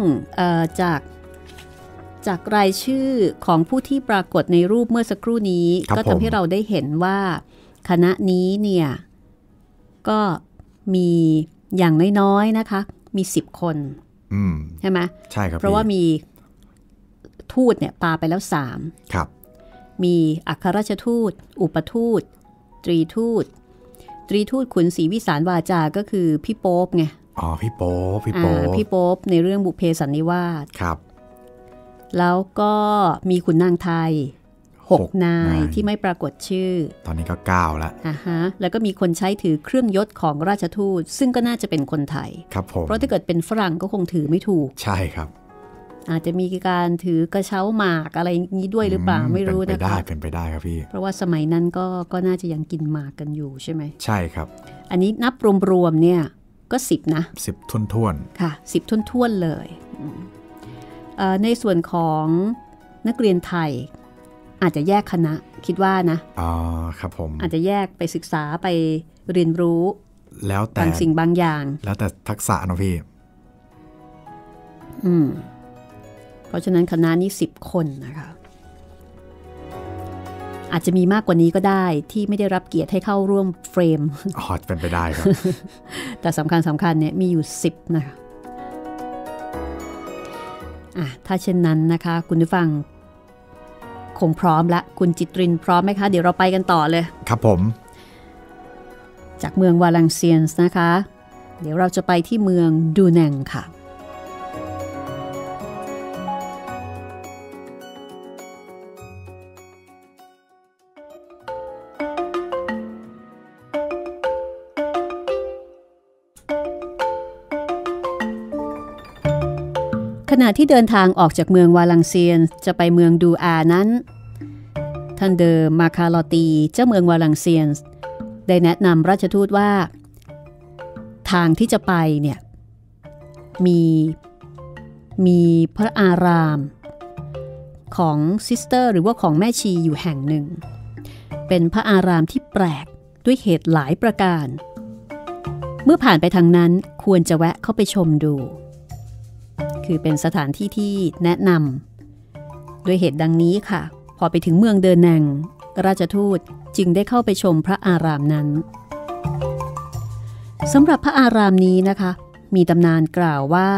จากรายชื่อของผู้ที่ปรากฏในรูปเมื่อสักครู่นี้ก็ทำให้เราได้เห็นว่าคณะนี้เนี่ยก็มีอย่างน้อยๆนะคะมี10 คนใช่ไหมใช่ครับเพราะว่ามีทูตเนี่ยปาไปแล้ว3 ครับมีอัครราชทูตอุปทูตตรีทูตขุนศรีวิสารวาจาก็คือพี่โป๊ปไงพี่โป๊ปในเรื่องบุพเพสันนิวาสครับแล้วก็มีขุนนางไทย6 นายที่ไม่ปรากฏชื่อตอนนี้ก็9แล้วแล้วก็มีคนใช้ถือเครื่องยศของราชทูตซึ่งก็น่าจะเป็นคนไทยครับผมเพราะถ้าเกิดเป็นฝรั่งก็คงถือไม่ถูกใช่ครับอาจจะมีการถือกระเช้าหมากอะไรอย่างนี้ด้วยหรือเปล่าไม่รู้นะคะเป็นไปได้ครับพี่เพราะว่าสมัยนั้นก็น่าจะยังกินหมากกันอยู่ใช่ไหมใช่ครับอันนี้นับรวมๆเนี่ยก็10นะ 10ท้วนๆค่ะ10ท้วนๆเลยในส่วนของนักเรียนไทยอาจจะแยกคณะคิดว่านะครับผมอาจจะแยกไปศึกษาไปเรียนรู้แล้วแต่บางสิ่งบางอย่างแล้วแต่ทักษะนะพี่เพราะฉะนั้นคณะนี้10 คนนะคะอาจจะมีมากกว่านี้ก็ได้ที่ไม่ได้รับเกียรติให้เข้าร่วมเฟรมเป็นไปได้ครับแต่สำคัญเนี่ยมีอยู่10นะคะถ้าเช่นนั้นนะคะคุณผู้ฟังคงพร้อมละคุณจิตรินพร้อมไหมคะเดี๋ยวเราไปกันต่อเลยครับผมจากเมืองวาลังเซียนส์นะคะเดี๋ยวเราจะไปที่เมืองดูแนงค่ะขณะที่เดินทางออกจากเมืองวาลังเซียนจะไปเมืองดูอานั้นท่านเดอมาคาลอตีเจ้าเมืองวาลังเซียนได้แนะนำราชทูตว่าทางที่จะไปเนี่ยมีพระอารามของซิสเตอร์หรือว่าของแม่ชีอยู่แห่งหนึ่งเป็นพระอารามที่แปลกด้วยเหตุหลายประการมื่อผ่านไปทางนั้นควรจะแวะเข้าไปชมดูคือเป็นสถานที่ที่แนะนำด้วยเหตุดังนี้ค่ะพอไปถึงเมืองเดอแนงราชทูตจึงได้เข้าไปชมพระอารามนั้นสำหรับพระอารามนี้นะคะมีตำนานกล่าวว่า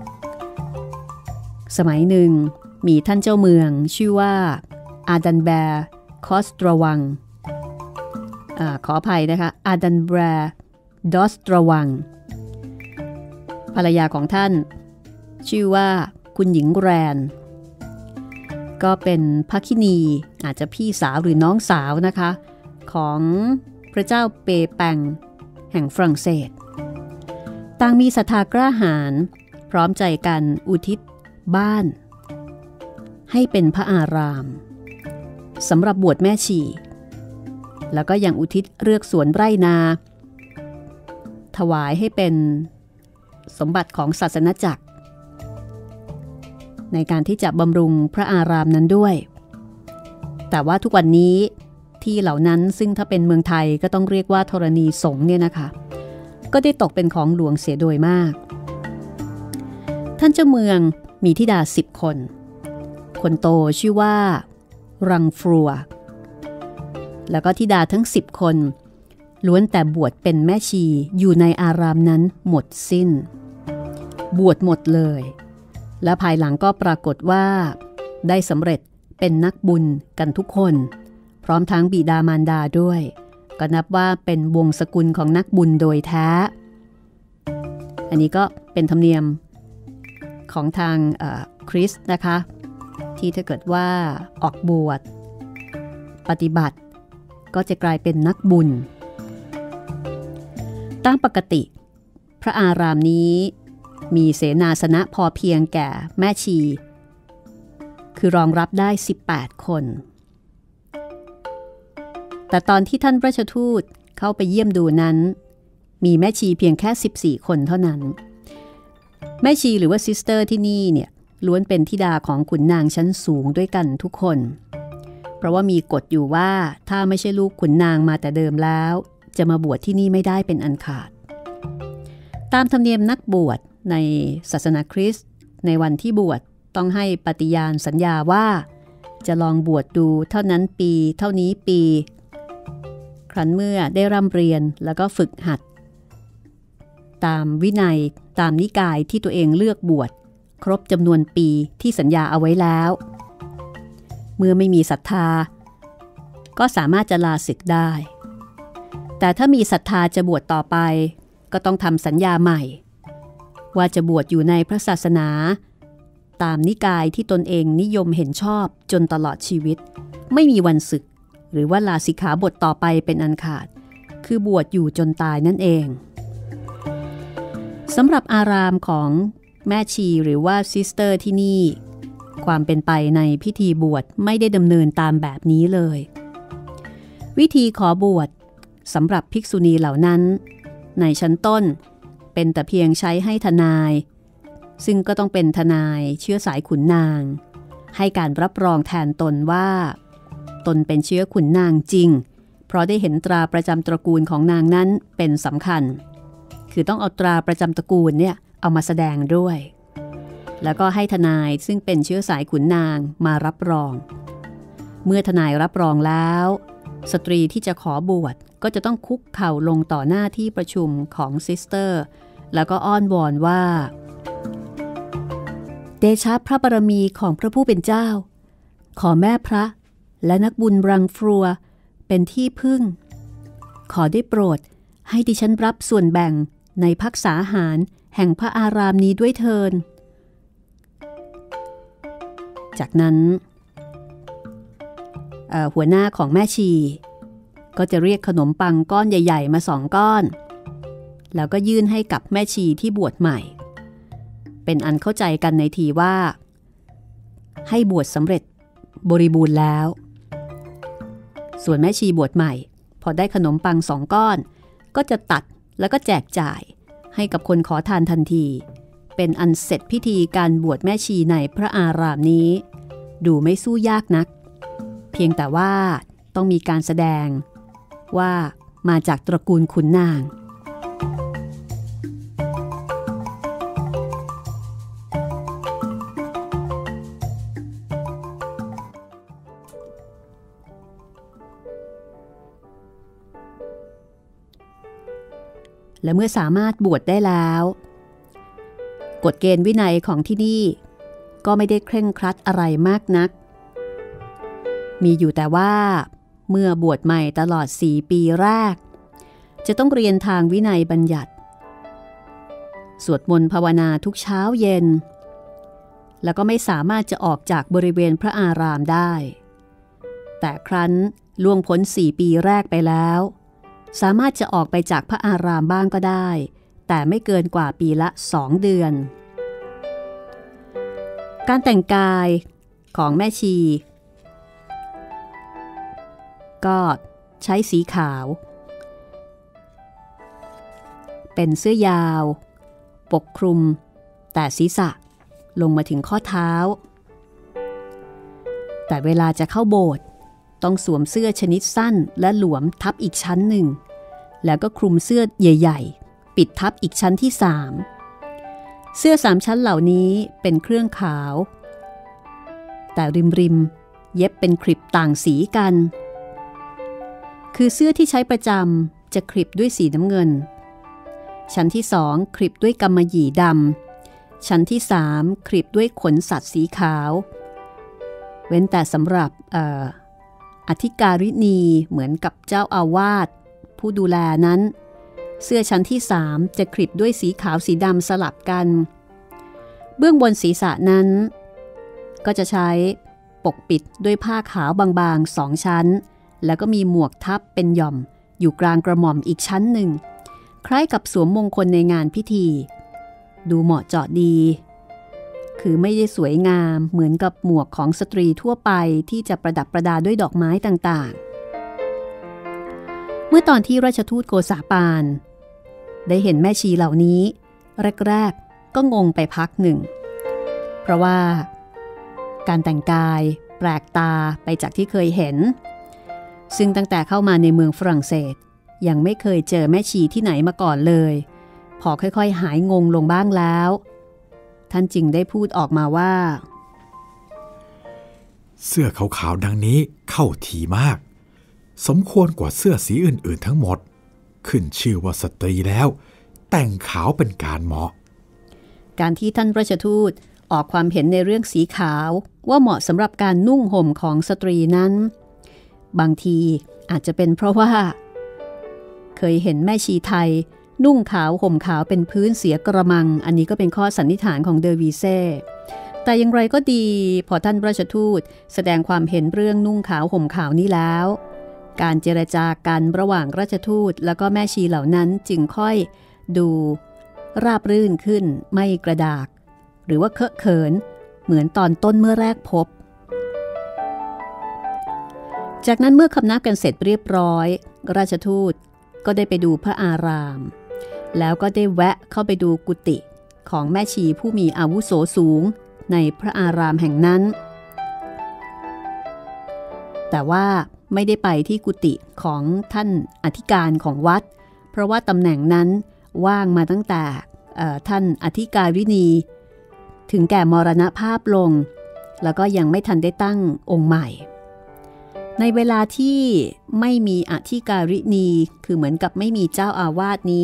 สมัยหนึ่งมีท่านเจ้าเมืองชื่อว่าอาดันแบร์คอสตรวังขออภัยนะคะอาดันแบร์ดอสตรวังภรรยาของท่านชื่อว่าคุณหญิงแรนก็เป็นภคินีอาจจะพี่สาวหรือน้องสาวนะคะของพระเจ้าเปแปงแห่งฝรั่งเศสต่างมีศรัทธากล้าหาญพร้อมใจกันอุทิศบ้านให้เป็นพระอารามสำหรับบวชแม่ชีแล้วก็ยังอุทิศเลือกสวนไร่นาถวายให้เป็นสมบัติของศาสนจักรในการที่จะบำรุงพระอารามนั้นด้วยแต่ว่าทุกวันนี้ที่เหล่านั้นซึ่งถ้าเป็นเมืองไทยก็ต้องเรียกว่าธรณีสงฆ์เนี่ยนะคะก็ได้ตกเป็นของหลวงเสียโดยมากท่านเจ้าเมืองมีธิดา10 คนคนโตชื่อว่ารังฟรัวแล้วก็ธิดาทั้ง10 คนล้วนแต่บวชเป็นแม่ชีอยู่ในอารามนั้นหมดสิ้นบวชหมดเลยและภายหลังก็ปรากฏว่าได้สำเร็จเป็นนักบุญกันทุกคนพร้อมทั้งบิดามารดาด้วยก็นับว่าเป็นวงศกุลของนักบุญโดยแท้อันนี้ก็เป็นธรรมเนียมของทางคริสต์นะคะที่ถ้าเกิดว่าออกบวชปฏิบัติก็จะกลายเป็นนักบุญตามปกติพระอารามนี้มีเสนาสนะพอเพียงแก่แม่ชีคือรองรับได้18 คนแต่ตอนที่ท่านราชทูตเข้าไปเยี่ยมดูนั้นมีแม่ชีเพียงแค่14 คนเท่านั้นแม่ชีหรือว่าซิสเตอร์ที่นี่เนี่ยล้วนเป็นธิดาของขุนนางชั้นสูงด้วยกันทุกคนเพราะว่ามีกฎอยู่ว่าถ้าไม่ใช่ลูกขุนนางมาแต่เดิมแล้วจะมาบวชที่นี่ไม่ได้เป็นอันขาดตามธรรมเนียมนักบวชในศาสนาคริสต์ในวันที่บวชต้องให้ปฏิญาณสัญญาว่าจะลองบวชดูเท่านั้นปีเท่านี้ปีครั้นเมื่อได้ร่ำเรียนแล้วก็ฝึกหัดตามวินัยตามนิกายที่ตัวเองเลือกบวชครบจำนวนปีที่สัญญาเอาไว้แล้วเมื่อไม่มีศรัทธาก็สามารถจะลาศึกได้แต่ถ้ามีศรัทธาจะบวชต่อไปก็ต้องทำสัญญาใหม่ว่าจะบวชอยู่ในพระศาสนาตามนิกายที่ตนเองนิยมเห็นชอบจนตลอดชีวิตไม่มีวันศึกหรือว่าลาสิกขาบทต่อไปเป็นอันขาดคือบวชอยู่จนตายนั่นเองสำหรับอารามของแม่ชีหรือว่าซิสเตอร์ที่นี่ความเป็นไปในพิธีบวชไม่ได้ดำเนินตามแบบนี้เลยวิธีขอบวชสำหรับภิกษุณีเหล่านั้นในชั้นต้นเป็นแต่เพียงใช้ให้ทนายซึ่งก็ต้องเป็นทนายเชื้อสายขุนนางให้การรับรองแทนตนว่าตนเป็นเชื้อขุนนางจริงเพราะได้เห็นตราประจำตระกูลของนางนั้นเป็นสำคัญคือต้องเอาตราประจำตระกูลเนี่ยเอามาแสดงด้วยแล้วก็ให้ทนายซึ่งเป็นเชื้อสายขุนนางมารับรองเมื่อทนายรับรองแล้วสตรีที่จะขอบวชก็จะต้องคุกเข่าลงต่อหน้าที่ประชุมของซิสเตอร์แล้วก็อ้อนวอนว่าเดชะพระบารมีของพระผู้เป็นเจ้าขอแม่พระและนักบุญรังฟรัวเป็นที่พึ่งขอได้โปรดให้ดิฉันรับส่วนแบ่งในภักษาหารแห่งพระอารามนี้ด้วยเถิดจากนั้นหัวหน้าของแม่ชีก็จะเรียกขนมปังก้อนใหญ่ๆมา2 ก้อนแล้วก็ยื่นให้กับแม่ชีที่บวชใหม่เป็นอันเข้าใจกันในทีว่าให้บวชสำเร็จบริบูรณ์แล้วส่วนแม่ชีบวชใหม่พอได้ขนมปัง2 ก้อนก็จะตัดแล้วก็แจกจ่ายให้กับคนขอทานทันทีเป็นอันเสร็จพิธีการบวชแม่ชีในพระอารามนี้ดูไม่สู้ยากนักเพียงแต่ว่าต้องมีการแสดงว่ามาจากตระกูลขุนนางและเมื่อสามารถบวชได้แล้วกฎเกณฑ์วินัยของที่นี่ก็ไม่ได้เคร่งครัดอะไรมากนักมีอยู่แต่ว่าเมื่อบวชใหม่ตลอด4 ปีแรกจะต้องเรียนทางวินัยบัญญัติสวดมนต์ภาวนาทุกเช้าเย็นแล้วก็ไม่สามารถจะออกจากบริเวณพระอารามได้แต่ครั้นล่วงพ้น4 ปีแรกไปแล้วสามารถจะออกไปจากพระอารามบ้างก็ได้แต่ไม่เกินกว่าปีละ2 เดือนการแต่งกายของแม่ชีก็ใช้สีขาวเป็นเสื้อยาวปกคลุมแต่ศีรษะลงมาถึงข้อเท้าแต่เวลาจะเข้าโบสถ์ต้องสวมเสื้อชนิดสั้นและหลวมทับอีกชั้นหนึ่งแล้วก็คลุมเสื้อใหญ่ๆปิดทับอีกชั้นที่3เสื้อ3 ชั้นเหล่านี้เป็นเครื่องขาวแต่ริมเย็บเป็นคลิปต่างสีกันคือเสื้อที่ใช้ประจำจะคลิปด้วยสีน้ำเงินชั้นที่2คลิปด้วยกำมะหยี่ดำชั้นที่3คลิปด้วยขนสัตว์สีขาวเว้นแต่สำหรับอธิการิณีเหมือนกับเจ้าอาวาสผู้ดูแลนั้นเสื้อชั้นที่3จะคลิปด้วยสีขาวสีดำสลับกันเบื้องบนศีรษะนั้นก็จะใช้ปกปิดด้วยผ้าขาวบางๆ2 ชั้นแล้วก็มีหมวกทับเป็นหย่อมอยู่กลางกระหม่อมอีกชั้นหนึ่งคล้ายกับสวมมงคลในงานพิธีดูเหมาะเจาะดีคือไม่ได้สวยงามเหมือนกับหมวกของสตรีทั่วไปที่จะประดับประดาด้วยดอกไม้ต่างๆเมื่อตอนที่ราชทูตโกษาปานได้เห็นแม่ชีเหล่านี้แรกๆก็งงไปพักหนึ่งเพราะว่าการแต่งกายแปลกตาไปจากที่เคยเห็นซึ่งตั้งแต่เข้ามาในเมืองฝรั่งเศสยังไม่เคยเจอแม่ชีที่ไหนมาก่อนเลยพอค่อยๆหายงงลงบ้างแล้วท่านจึงได้พูดออกมาว่าเสื้อขาวๆดังนี้เข้าทีมากสมควรกว่าเสื้อสีอื่นๆทั้งหมดขึ้นชื่อว่าสตรีแล้วแต่งขาวเป็นการเหมาะการที่ท่านราชทูตออกความเห็นในเรื่องสีขาวว่าเหมาะสำหรับการนุ่งห่มของสตรีนั้นบางทีอาจจะเป็นเพราะว่าเคยเห็นแม่ชีไทยนุ่งขาวห่มขาวเป็นพื้นเสียกระมังอันนี้ก็เป็นข้อสันนิษฐานของเดอวีเซ่แต่อย่างไรก็ดีพอท่านราชทูตแสดงความเห็นเรื่องนุ่งขาวห่มขาวนี้แล้วการเจรจากันระหว่างราชทูตแล้วก็แม่ชีเหล่านั้นจึงค่อยดูราบรื่นขึ้นไม่กระดากหรือว่าเคอะเขินเหมือนตอนต้นเมื่อแรกพบจากนั้นเมื่อคำนับกันเสร็จเรียบร้อยราชทูตก็ได้ไปดูพระอารามแล้วก็ได้แวะเข้าไปดูกุฏิของแม่ชีผู้มีอาวุโสสูงในพระอารามแห่งนั้นแต่ว่าไม่ได้ไปที่กุฏิของท่านอธิการของวัดเพราะว่าตำแหน่งนั้นว่างมาตั้งแต่ท่านอธิการิณีถึงแก่มรณภาพลงแล้วก็ยังไม่ทันได้ตั้งองค์ใหม่ในเวลาที่ไม่มีอธิการิณีคือเหมือนกับไม่มีเจ้าอาวาสนี้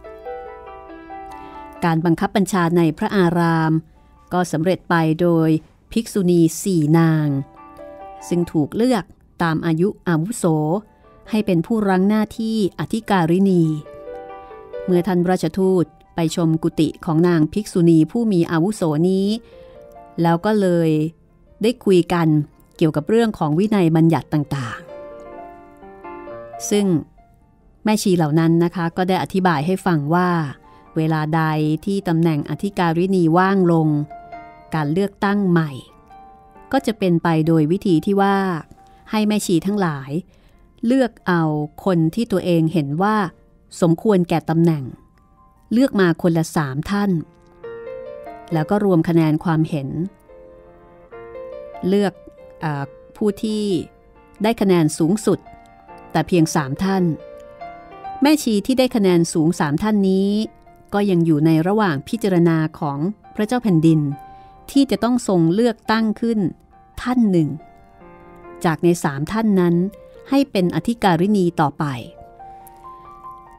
การบังคับบัญชาในพระอารามก็สำเร็จไปโดยภิกษุณี4 นางซึ่งถูกเลือกตามอายุอาวุโสให้เป็นผู้รั้งหน้าที่อธิการิณีเมื่อท่านราชทูตไปชมกุฏิของนางภิกษุณีผู้มีอาวุโสนี้แล้วก็เลยได้คุยกันเกี่ยวกับเรื่องของวินัยบัญญัติต่างๆซึ่งแม่ชีเหล่านั้นนะคะก็ได้อธิบายให้ฟังว่าเวลาใดที่ตำแหน่งอธิการิณีว่างลงการเลือกตั้งใหม่ก็จะเป็นไปโดยวิธีที่ว่าให้แม่ชีทั้งหลายเลือกเอาคนที่ตัวเองเห็นว่าสมควรแก่ตำแหน่งเลือกมาคนละ3 ท่านแล้วก็รวมคะแนนความเห็นเลือกผู้ที่ได้คะแนนสูงสุดแต่เพียง3 ท่านแม่ชีที่ได้คะแนนสูง3 ท่านนี้ก็ยังอยู่ในระหว่างพิจารณาของพระเจ้าแผ่นดินที่จะต้องทรงเลือกตั้งขึ้นท่านหนึ่งจากใน3 ท่านนั้นให้เป็นอธิการิณีต่อไป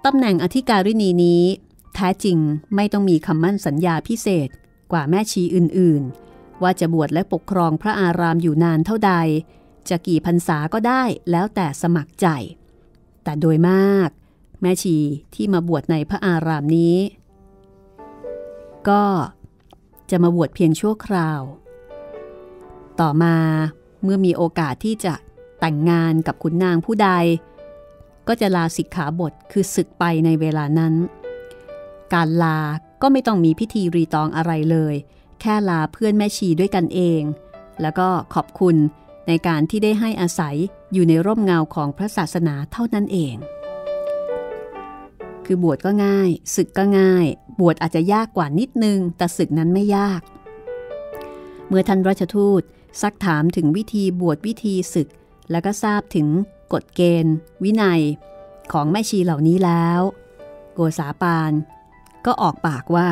ตำแหน่งอธิการินีนี้แท้จริงไม่ต้องมีคำมั่นสัญญาพิเศษกว่าแม่ชีอื่นๆว่าจะบวชและปกครองพระอารามอยู่นานเท่าใดจะกี่พรรษาก็ได้แล้วแต่สมัครใจแต่โดยมากแม่ชีที่มาบวชในพระอารามนี้ก็จะมาบวชเพียงชั่วคราวต่อมาเมื่อมีโอกาสที่จะแต่งงานกับขุนนางผู้ใดก็จะลาสิกขาบทคือศึกไปในเวลานั้นการลาก็ไม่ต้องมีพิธีรีตองอะไรเลยแค่ลาเพื่อนแม่ชีด้วยกันเองแล้วก็ขอบคุณในการที่ได้ให้อาศัยอยู่ในร่มเงาของพระศาสนาเท่านั้นเองคือบวชก็ง่ายศึกก็ง่ายบวชอาจจะยากกว่านิดนึงแต่ศึกนั้นไม่ยากเมื่อท่านราชทูตซักถามถึงวิธีบวชวิธีศึกแล้วก็ทราบถึงกฎเกณฑ์วินัยของแม่ชีเหล่านี้แล้วโกษาปานก็ออกปากว่า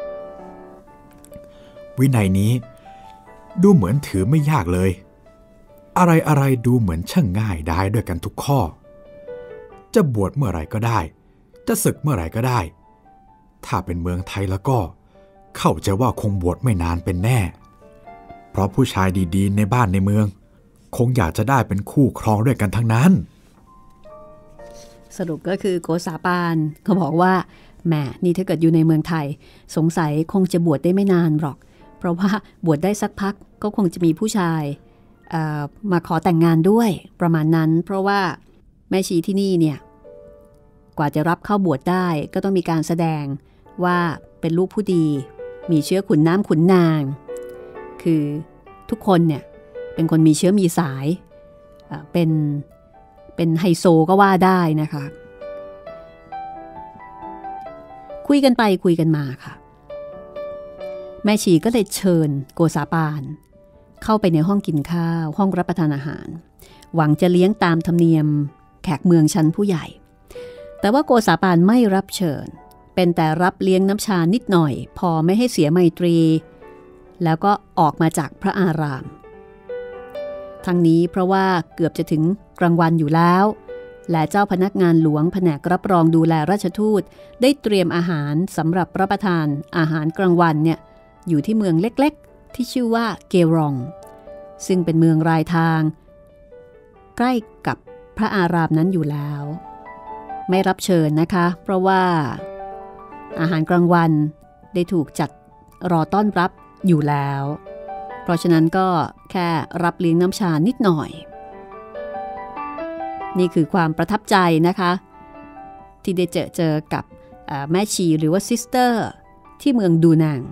วินัยนี้ดูเหมือนถือไม่ยากเลยอะไรดูเหมือนช่างง่ายได้ด้วยกันทุกข้อจะบวชเมื่อไหร่ก็ได้จะศึกเมื่อไหร่ก็ได้ถ้าเป็นเมืองไทยแล้วก็เข้าใจว่าคงบวชไม่นานเป็นแน่เพราะผู้ชายดีๆในบ้านในเมืองคงอยากจะได้เป็นคู่ครองด้วยกันทั้งนั้นสรุปก็คือโกษาปานเขาบอกว่าแหมนี่ถ้าเกิดอยู่ในเมืองไทยสงสัยคงจะบวชได้ไม่นานหรอกเพราะว่าบวชได้สักพักก็คงจะมีผู้ชายมาขอแต่งงานด้วยประมาณนั้นเพราะว่าแม่ชีที่นี่เนี่ยกว่าจะรับเข้าบวชได้ก็ต้องมีการแสดงว่าเป็นลูกผู้ดีมีเชื้อขุนน้ำขุนนางคือทุกคนเนี่ยเป็นคนมีเชื้อมีสายเป็นไฮโซก็ว่าได้นะคะคุยกันไปคุยกันมาค่ะแม่ชีก็เลยเชิญโกษาปานเข้าไปในห้องกินข้าวห้องรับประทานอาหารหวังจะเลี้ยงตามธรรมเนียมแขกเมืองชั้นผู้ใหญ่แต่ว่าโกษาปานไม่รับเชิญเป็นแต่รับเลี้ยงน้ำชานิดหน่อยพอไม่ให้เสียไมตรีแล้วก็ออกมาจากพระอารามทั้งนี้เพราะว่าเกือบจะถึงกลางวันอยู่แล้วและเจ้าพนักงานหลวงแผนกรับรองดูแลราชทูตได้เตรียมอาหารสำหรับรับประทานอาหารกลางวันเนี่ยอยู่ที่เมืองเล็กๆที่ชื่อว่าเกรองซึ่งเป็นเมืองรายทางใกล้กับพระอารามนั้นอยู่แล้วไม่รับเชิญนะคะเพราะว่าอาหารกลางวันได้ถูกจัดรอต้อนรับอยู่แล้วเพราะฉะนั้นก็แค่รับเลี้ยงน้ำชานิดหน่อยนี่คือความประทับใจนะคะที่ได้เจอกับแม่ชีหรือว่าซิสเตอร์ที่เมืองดูนัง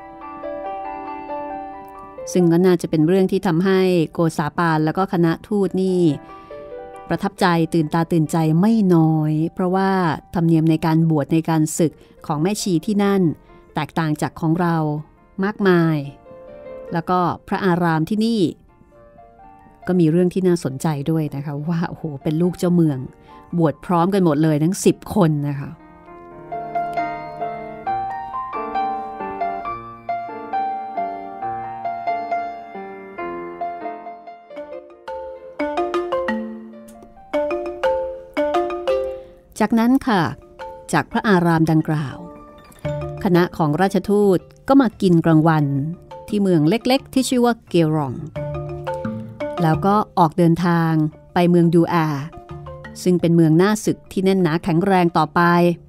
ซึ่งก็น่าจะเป็นเรื่องที่ทำให้โกษาปานแล้วก็คณะทูตนี่ประทับใจตื่นตาตื่นใจไม่น้อยเพราะว่าธรรมเนียมในการบวชในการศึกของแม่ชีที่นั่นแตกต่างจากของเรามากมายแล้วก็พระอารามที่นี่ก็มีเรื่องที่น่าสนใจด้วยนะคะว่าโอ้โหเป็นลูกเจ้าเมืองบวชพร้อมกันหมดเลยทั้ง10 คนนะคะจากนั้นค่ะจากพระอารามดังกล่าวคณะของราชทูตก็มากินกลางวันที่เมืองเล็กๆที่ชื่อว่าเกรองแล้วก็ออกเดินทางไปเมืองดูอาซึ่งเป็นเมืองหน้าศึกที่แน่นหนาแข็งแรงต่อไป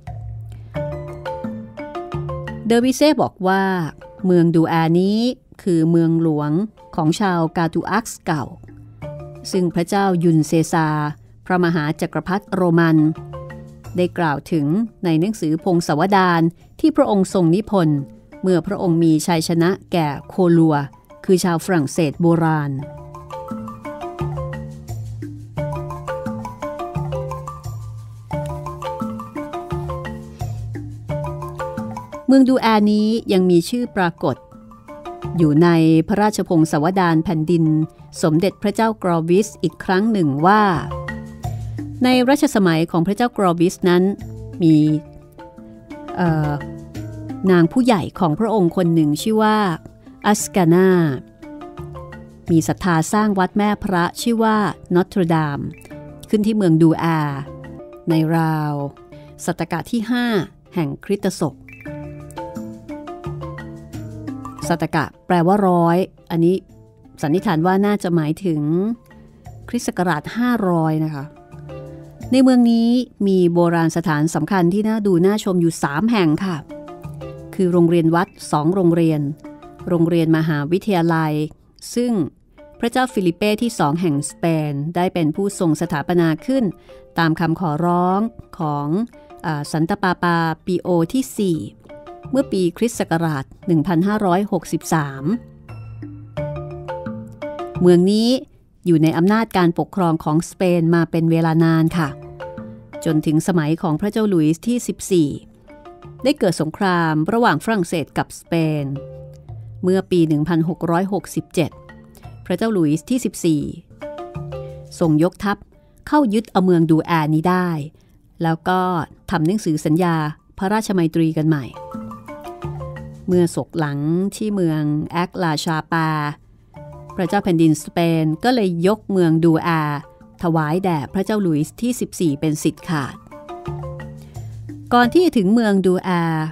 เดอวิเซ่บอกว่าเมืองดูอานี้คือเมืองหลวงของชาวกาตูอักส์เก่าซึ่งพระเจ้ายุนเซซาร์พระมหาจักรพรรดิโรมันได้กล่าวถึงในหนังสือพงศาวดารที่พระองค์ทรงนิพนธ์เมื่อพระองค์มีชัยชนะแก่โคลัวคือชาวฝรั่งเศสโบราณเมืองดูอานี้ยังมีชื่อปรากฏอยู่ในพระราชพงศาวดารแผ่นดินสมเด็จพระเจ้ากรอวิสอีกครั้งหนึ่งว่าในรัชสมัยของพระเจ้ากรอวิสนั้นมีนางผู้ใหญ่ของพระองค์คนหนึ่งชื่อว่าอัสกานามีศรัทธาสร้างวัดแม่พระชื่อว่านอตรดามขึ้นที่เมืองดูอาในราวศตกาลที่5แห่งคริสตศักราชศตกะแปลว่าร้อยอันนี้สันนิษฐานว่าน่าจะหมายถึงคริสต์ศักราช500นะคะในเมืองนี้มีโบราณสถานสำคัญที่น่าดูน่าชมอยู่3แห่งค่ะคือโรงเรียนวัด2โรงเรียนโรงเรียนมหาวิทยาลัยซึ่งพระเจ้าฟิลิเป้ที่2แห่งสเปนได้เป็นผู้ทรงสถาปนาขึ้นตามคำขอร้องของสันตะปาปาปีโอที่4เมื่อปีคริสต์ศักราช1563เมืองนี้อยู่ในอำนาจการปกครองของสเปนมาเป็นเวลานานค่ะจนถึงสมัยของพระเจ้าหลุยส์ที่14ได้เกิดสงครามระหว่างฝรั่งเศสกับสเปนเมื่อปี1667พระเจ้าหลุยส์ที่14ส่งยกทัพเข้ายึดเอาเมืองดูแอร์นี้ได้แล้วก็ทำหนังสือสัญญาพระราชมัยตรีกันใหม่เมื่อศกหลังที่เมืองแอคลาชาปาพระเจ้าแผ่นดินสเปนก็เลยยกเมืองดูแอร์ถวายแด่พระเจ้าหลุยส์ที่14เป็นสิทธิ์ขาดก่อนที่จะถึงเมืองดูแอร์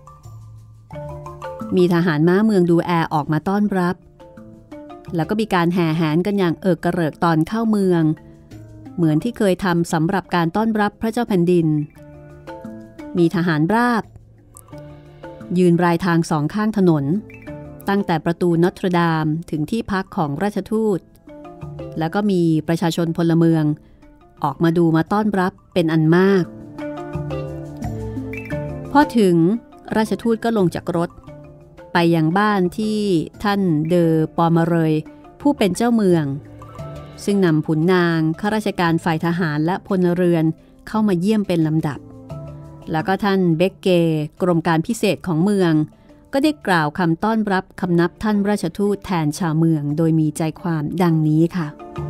มีทหารม้าเมืองดูแอร์ออกมาต้อนรับแล้วก็มีการแห่แหนกันอย่างเอิกกระเริกตอนเข้าเมืองเหมือนที่เคยทำสำหรับการต้อนรับพระเจ้าแผ่นดินมีทหารราบยืนรายทาง2ข้างถนนตั้งแต่ประตูนอตรดามถึงที่พักของราชทูตแล้วก็มีประชาชนพลเมืองออกมาดูมาต้อนรับเป็นอันมากพอถึงราชทูตก็ลงจากรถไปยังบ้านที่ท่านเดอปอมาเรยผู้เป็นเจ้าเมืองซึ่งนำขุนนางข้าราชการฝ่ายทหารและพลเรือนเข้ามาเยี่ยมเป็นลำดับแล้วก็ท่านเบกเกกรมการพิเศษของเมืองก็ได้กล่าวคำต้อนรับคำนับท่านราชทูตแทนชาวเมืองโดยมีใจความดังนี้ค่ะ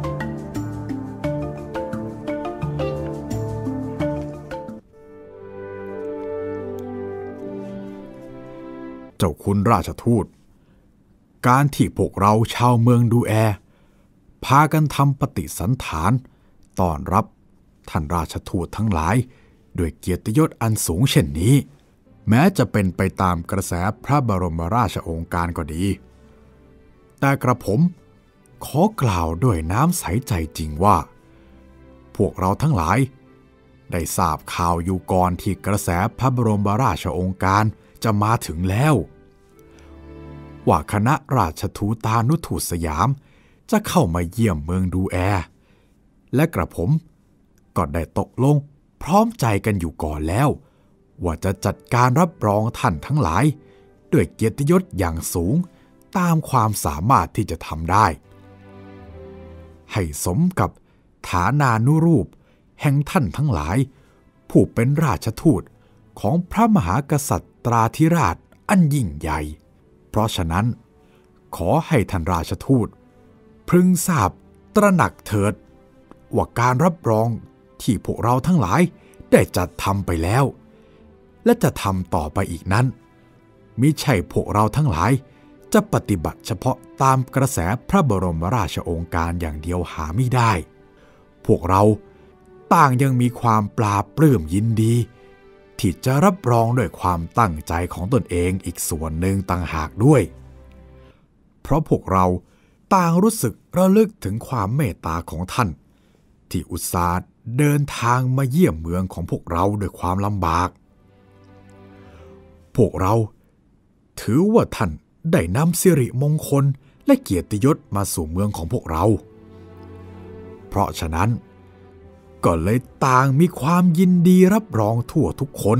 เจ้าคุณราชทูตการที่พวกเราชาวเมืองดูแอพากันทำปฏิสันถานต้อนรับท่านราชทูตทั้งหลายด้วยเกียรติยศอันสูงเช่นนี้แม้จะเป็นไปตามกระแสพระบรมราชโองการก็ดีแต่กระผมขอกล่าวด้วยน้ำใสใจจริงว่าพวกเราทั้งหลายได้ทราบข่าวอยู่ก่อนที่กระแสพระบรมราชโองการจะมาถึงแล้วว่าคณะราชทูตานุทูตสยามจะเข้ามาเยี่ยมเมืองดูแอและกระผมก็ได้ตกลงพร้อมใจกันอยู่ก่อนแล้วว่าจะจัดการรับรองท่านทั้งหลายด้วยเกียรติยศอย่างสูงตามความสามารถที่จะทำได้ให้สมกับฐานานุรูปแห่งท่านทั้งหลายผู้เป็นราชทูตของพระมหากษัตราธิราชอันยิ่งใหญ่เพราะฉะนั้นขอให้ท่านราชทูตพึงทราบตระหนักเถิดว่าการรับรองที่พวกเราทั้งหลายได้จัดทำไปแล้วและจะทำต่อไปอีกนั้นมิใช่พวกเราทั้งหลายจะปฏิบัติเฉพาะตามกระแสพระบรมราชโองการอย่างเดียวหาไม่ได้พวกเราต่างยังมีความปลาปลื้มยินดีที่จะรับรองด้วยความตั้งใจของตนเองอีกส่วนหนึ่งต่างหากด้วยเพราะพวกเราต่างรู้สึกระลึกถึงความเมตตาของท่านที่อุตส่าห์เดินทางมาเยี่ยมเมืองของพวกเราด้วยความลำบากพวกเราถือว่าท่านได้นำสิริมงคลและเกียรติยศมาสู่เมืองของพวกเราเพราะฉะนั้นก็เลยต่างมีความยินดีรับรองทั่วทุกคน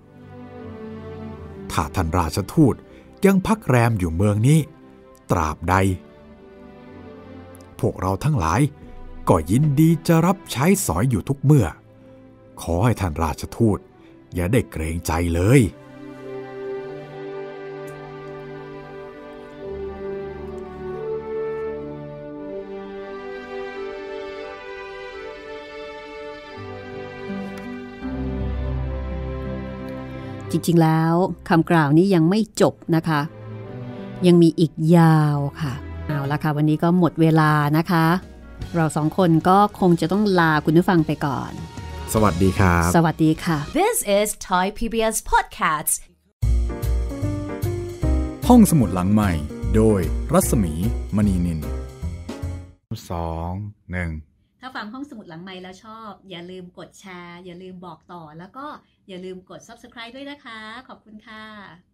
ถ้าท่านราชทูตยังพักแรมอยู่เมืองนี้ตราบใดพวกเราทั้งหลายก็ยินดีจะรับใช้สอยอยู่ทุกเมื่อขอให้ท่านราชทูตอย่าได้เกรงใจเลยจริงๆแล้วคำกล่าวนี้ยังไม่จบนะคะยังมีอีกยาวค่ะเอาละค่ะวันนี้ก็หมดเวลานะคะเราสองคนก็คงจะต้องลาคุณผู้ฟังไปก่อนสวัสดีครับสวัสดีค่ะ This is Thai PBS Podcasts ห้องสมุดหลังใหม่โดยรัศมีมณีนิน2-1 ถ้าฟังห้องสมุดหลังใหม่แล้วชอบอย่าลืมกดแชร์อย่าลืมบอกต่อแล้วก็อย่าลืมกด Subscribe ด้วยนะคะขอบคุณค่ะ